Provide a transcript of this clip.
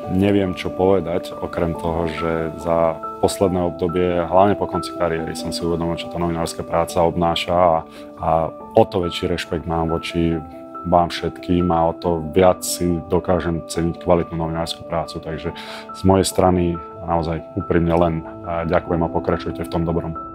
Neviem, čo povedať, okrem toho, že za posledné obdobie, hlavne po konci kariéry, som si uvedomil, čo tá novinárska práca obnáša a o to väčší rešpekt mám voči vám všetkým a o to viac si dokážem ceniť kvalitnú novinárskú prácu. Takže z mojej strany naozaj úprimne len ďakujem a pokračujte v tom dobrom.